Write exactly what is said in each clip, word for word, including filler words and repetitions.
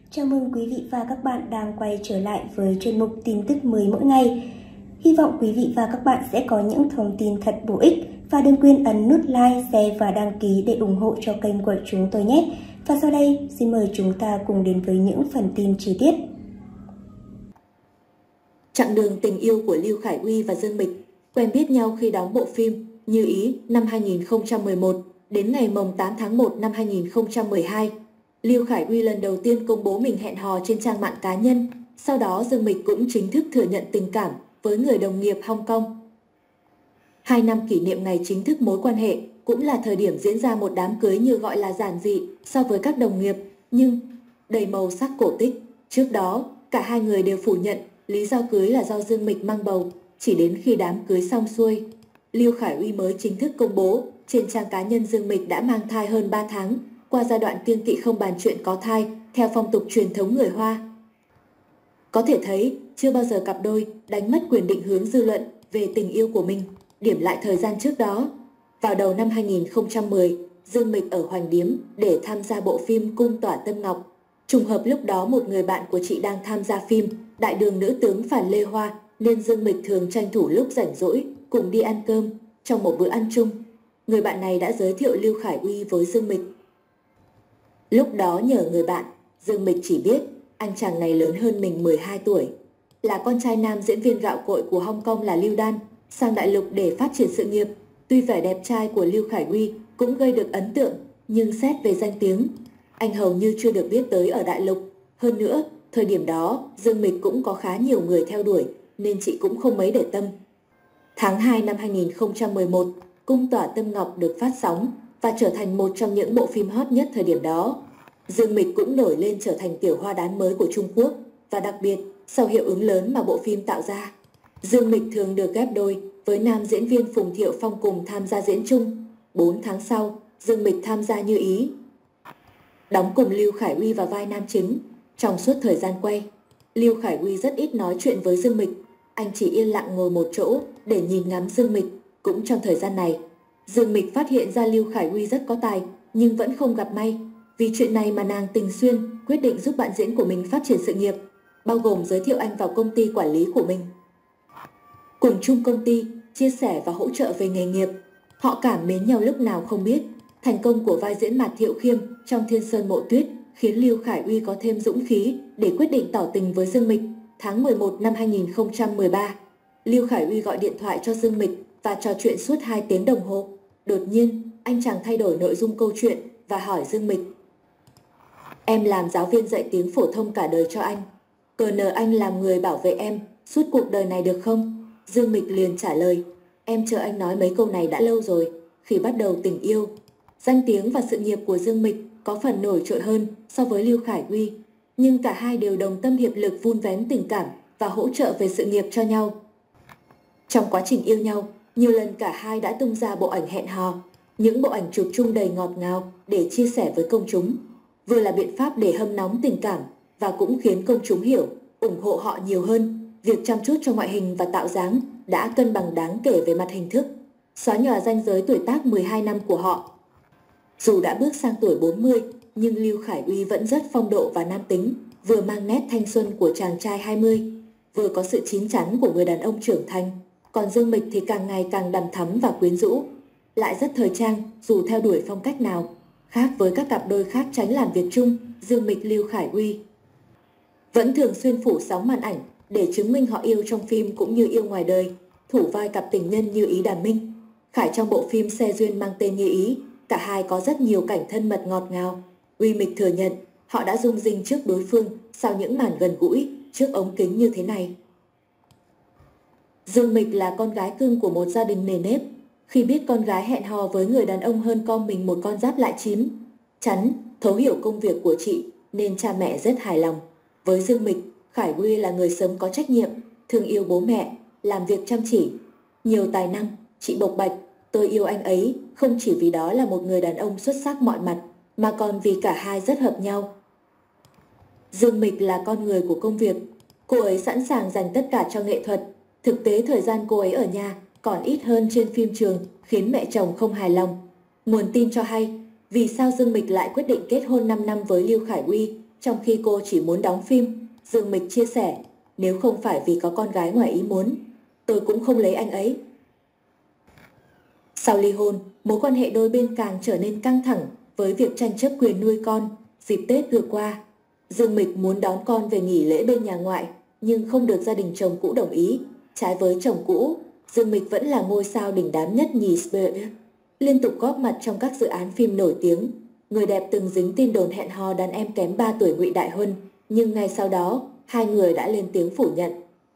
Chào mừng quý vị và các bạn đang quay trở lại với chuyên mục tin tức mới mỗi ngày. Hy vọng quý vị và các bạn sẽ có những thông tin thật bổ ích và đừng quên ấn nút like, share và đăng ký để ủng hộ cho kênh của chúng tôi nhé. Và sau đây, xin mời chúng ta cùng đến với những phần tin chi tiết. Chặng đường tình yêu của Lưu Khải Uy và Dương Mịch quen biết nhau khi đóng bộ phim Như Ý năm hai nghìn không trăm mười một đến ngày mồng tám tháng một năm hai nghìn không trăm mười hai. Lưu Khải Uy lần đầu tiên công bố mình hẹn hò trên trang mạng cá nhân, sau đó Dương Mịch cũng chính thức thừa nhận tình cảm với người đồng nghiệp Hong Kong. Hai năm kỷ niệm ngày chính thức mối quan hệ cũng là thời điểm diễn ra một đám cưới như gọi là giản dị so với các đồng nghiệp, nhưng đầy màu sắc cổ tích. Trước đó, cả hai người đều phủ nhận lý do cưới là do Dương Mịch mang bầu, chỉ đến khi đám cưới xong xuôi, Lưu Khải Uy mới chính thức công bố trên trang cá nhân Dương Mịch đã mang thai hơn ba tháng, qua giai đoạn kiêng kỵ không bàn chuyện có thai theo phong tục truyền thống người Hoa. Có thể thấy, chưa bao giờ cặp đôi đánh mất quyền định hướng dư luận về tình yêu của mình. Điểm lại thời gian trước đó, vào đầu năm hai nghìn không trăm mười, Dương Mịch ở Hoành Điếm để tham gia bộ phim Cung Tỏa Tâm Ngọc. Trùng hợp lúc đó một người bạn của chị đang tham gia phim Đại đường nữ tướng Phản Lê Hoa, nên Dương Mịch thường tranh thủ lúc rảnh rỗi cùng đi ăn cơm. Trong một bữa ăn chung, người bạn này đã giới thiệu Lưu Khải Uy với Dương Mịch. Lúc đó nhờ người bạn, Dương Mịch chỉ biết anh chàng này lớn hơn mình mười hai tuổi, là con trai nam diễn viên gạo cội của Hong Kong là Lưu Đan, sang đại lục để phát triển sự nghiệp. Tuy vẻ đẹp trai của Lưu Khải Uy cũng gây được ấn tượng, nhưng xét về danh tiếng, anh hầu như chưa được biết tới ở đại lục. Hơn nữa, thời điểm đó Dương Mịch cũng có khá nhiều người theo đuổi, nên chị cũng không mấy để tâm. Tháng hai năm hai nghìn không trăm mười một, Cung Tỏa Tâm Ngọc được phát sóng và trở thành một trong những bộ phim hot nhất thời điểm đó. Dương Mịch cũng nổi lên trở thành tiểu hoa đán mới của Trung Quốc, và đặc biệt sau hiệu ứng lớn mà bộ phim tạo ra, Dương Mịch thường được ghép đôi với nam diễn viên Phùng Thiệu Phong cùng tham gia diễn chung. Bốn tháng sau, Dương Mịch tham gia Như Ý, đóng cùng Lưu Khải Uy vào vai nam chính. Trong suốt thời gian quay, Lưu Khải Uy rất ít nói chuyện với Dương Mịch, anh chỉ yên lặng ngồi một chỗ để nhìn ngắm Dương Mịch. Cũng trong thời gian này, Dương Mịch phát hiện ra Lưu Khải Uy rất có tài, nhưng vẫn không gặp may. Vì chuyện này mà nàng tình xuyên quyết định giúp bạn diễn của mình phát triển sự nghiệp, bao gồm giới thiệu anh vào công ty quản lý của mình. Cùng chung công ty, chia sẻ và hỗ trợ về nghề nghiệp, họ cảm mến nhau lúc nào không biết. Thành công của vai diễn Mạt Thiệu Khiêm trong Thiên Sơn Mộ Tuyết khiến Lưu Khải Uy có thêm dũng khí để quyết định tỏ tình với Dương Mịch. Tháng mười một năm hai nghìn không trăm mười ba, Lưu Khải Uy gọi điện thoại cho Dương Mịch và trò chuyện suốt hai tiếng đồng hồ. Đột nhiên, anh chàng thay đổi nội dung câu chuyện và hỏi Dương Mịch: "Em làm giáo viên dạy tiếng phổ thông cả đời cho anh, cờ nờ anh làm người bảo vệ em suốt cuộc đời này được không?" Dương Mịch liền trả lời: "Em chờ anh nói mấy câu này đã lâu rồi, khi bắt đầu tình yêu." Danh tiếng và sự nghiệp của Dương Mịch có phần nổi trội hơn so với Lưu Khải Uy, nhưng cả hai đều đồng tâm hiệp lực vun vén tình cảm và hỗ trợ về sự nghiệp cho nhau. Trong quá trình yêu nhau, nhiều lần cả hai đã tung ra bộ ảnh hẹn hò, những bộ ảnh chụp chung đầy ngọt ngào để chia sẻ với công chúng, vừa là biện pháp để hâm nóng tình cảm và cũng khiến công chúng hiểu, ủng hộ họ nhiều hơn. Việc chăm chút cho ngoại hình và tạo dáng đã cân bằng đáng kể về mặt hình thức, xóa nhòa ranh giới tuổi tác mười hai năm của họ. Dù đã bước sang tuổi bốn mươi, nhưng Lưu Khải Uy vẫn rất phong độ và nam tính, vừa mang nét thanh xuân của chàng trai hai mươi, vừa có sự chín chắn của người đàn ông trưởng thành. Còn Dương Mịch thì càng ngày càng đằm thắm và quyến rũ, lại rất thời trang dù theo đuổi phong cách nào. Khác với các cặp đôi khác tránh làm việc chung, Dương Mịch Lưu Khải Uy vẫn thường xuyên phủ sóng màn ảnh để chứng minh họ yêu trong phim cũng như yêu ngoài đời, thủ vai cặp tình nhân Như Ý Đàm Minh, Khải trong bộ phim Xe Duyên mang tên Như Ý. Cả hai có rất nhiều cảnh thân mật ngọt ngào. Uy Mịch thừa nhận họ đã rung rinh trước đối phương sau những màn gần gũi trước ống kính như thế này. Dương Mịch là con gái cưng của một gia đình nề nếp. Khi biết con gái hẹn hò với người đàn ông hơn con mình một con giáp lại chín chắn, thấu hiểu công việc của chị, nên cha mẹ rất hài lòng. Với Dương Mịch, Khải Uy là người sống có trách nhiệm, thương yêu bố mẹ, làm việc chăm chỉ, nhiều tài năng. Chị bộc bạch: "Tôi yêu anh ấy không chỉ vì đó là một người đàn ông xuất sắc mọi mặt, mà còn vì cả hai rất hợp nhau." Dương Mịch là con người của công việc. Cô ấy sẵn sàng dành tất cả cho nghệ thuật. Thực tế thời gian cô ấy ở nhà còn ít hơn trên phim trường, khiến mẹ chồng không hài lòng. Nguồn tin cho hay, vì sao Dương Mịch lại quyết định kết hôn năm năm với Lưu Khải Uy trong khi cô chỉ muốn đóng phim. Dương Mịch chia sẻ, nếu không phải vì có con gái ngoài ý muốn, tôi cũng không lấy anh ấy. Sau ly hôn, mối quan hệ đôi bên càng trở nên căng thẳng với việc tranh chấp quyền nuôi con. Dịp Tết vừa qua, Dương Mịch muốn đón con về nghỉ lễ bên nhà ngoại, nhưng không được gia đình chồng cũ đồng ý. Trái với chồng cũ, Dương Mịch vẫn là ngôi sao đình đám nhất nhì Spirit, liên tục góp mặt trong các dự án phim nổi tiếng. Người đẹp từng dính tin đồn hẹn hò đàn em kém ba tuổi Ngụy Đại Huân, nhưng ngay sau đó, hai người đã lên tiếng phủ nhận.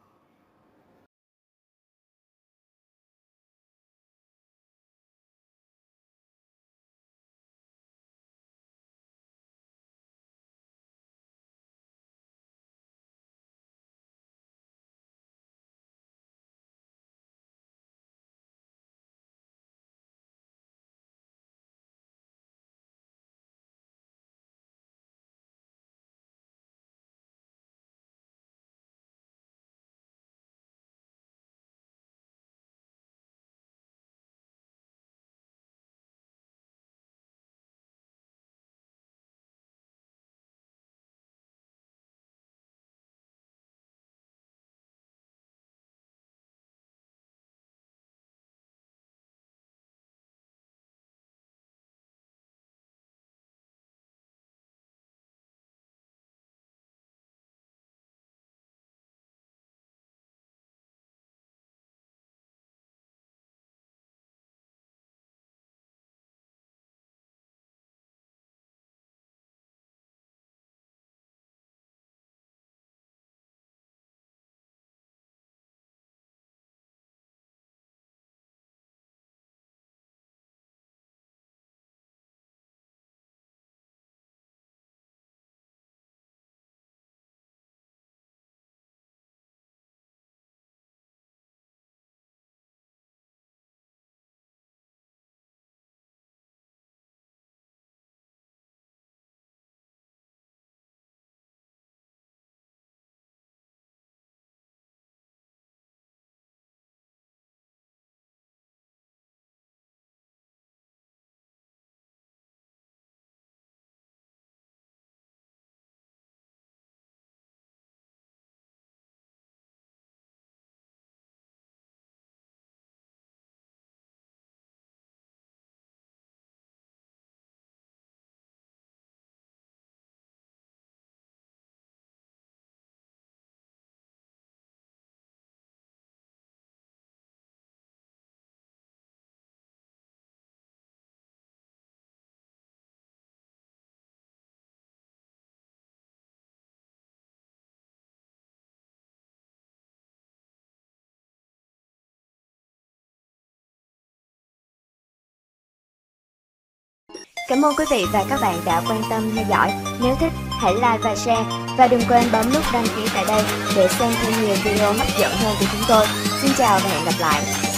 Cảm ơn quý vị và các bạn đã quan tâm theo dõi. Nếu thích, hãy like và share. Và đừng quên bấm nút đăng ký tại đây để xem thêm nhiều video hấp dẫn hơn của chúng tôi. Xin chào và hẹn gặp lại.